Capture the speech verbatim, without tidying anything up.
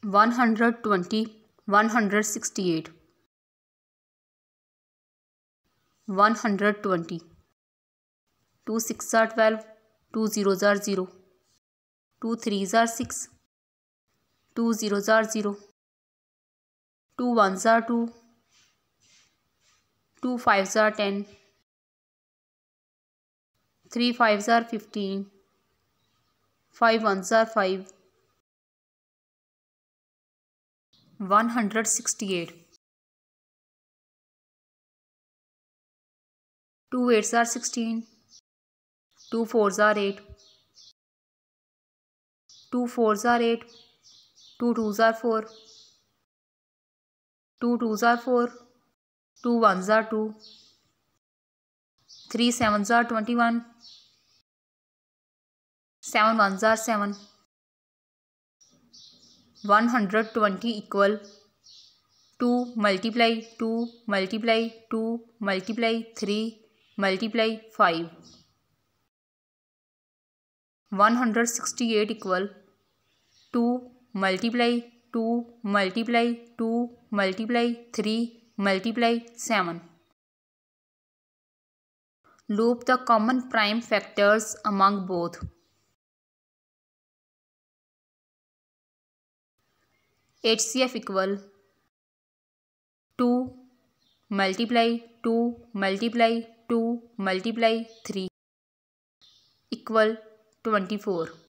one hundred twenty, one hundred sixty-eight, one hundred twenty, two six are twelve, two zeros are zero, two threes are six, two zeros are zero, two ones are two, two fives are ten, three fives are fifteen, five ones are five, one hundred sixty-eight, two eights are sixteen, two fours are eight, two fours are eight, two twos are four, two twos are four, two ones are two, three sevens are twenty-one, seven ones are seven, one hundred twenty equal two multiply two multiply two multiply three multiply five. one hundred sixty-eight equal two multiply two multiply two multiply three multiply seven. Loop the common prime factors among both. H C F equal two multiply two multiply two multiply three equal twenty-four.